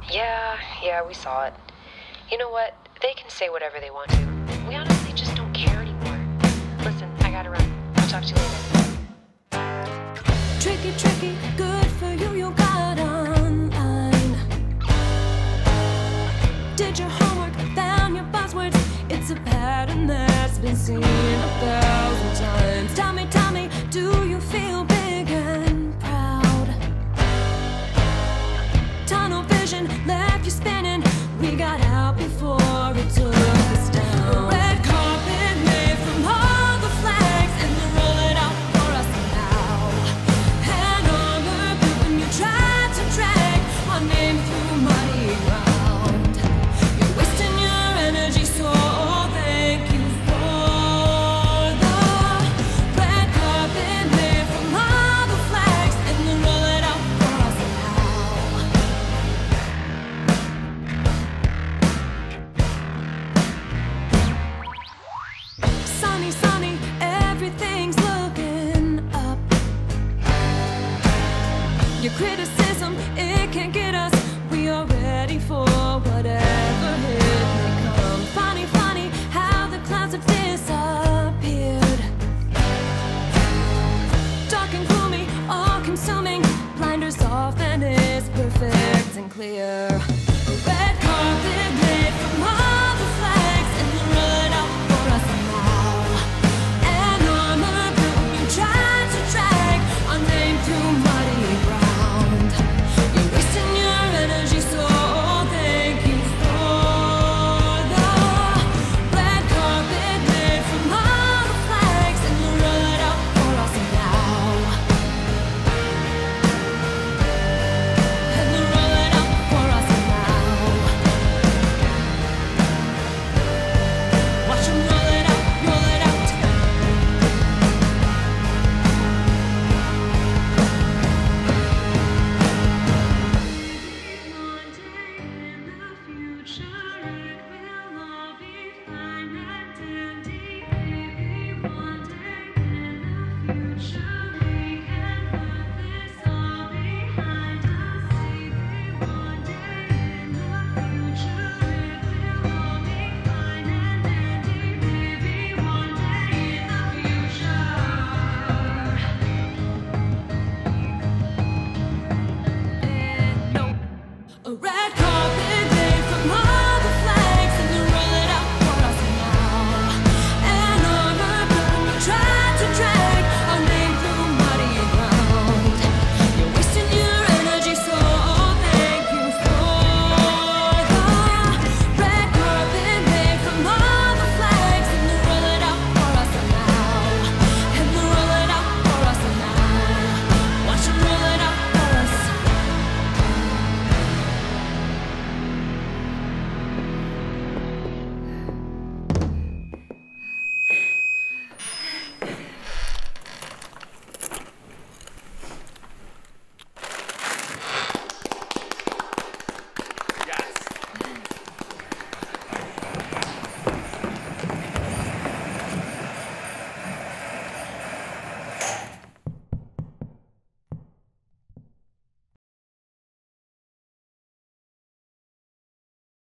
Yeah, we saw it. You know what? They can say whatever they want to. We honestly just don't care anymore. Listen, I gotta run. I'll talk to you later. Tricky, good for you, you got online. Did your homework, found your buzzwords. It's a pattern that's been seen 1,000 times. Tell me, do you feel big and proud? Tunnel vision left you spinning. We got out before it took us down. Red carpet made from all the flags, and they're rolling out for us now. Hand armor built when you tried to drag our name through muddy ground. You're wasting your energy, so thank you for the red carpet made from all the flags, and they're rolling out for us now. Sunny, everything's looking up. Your criticism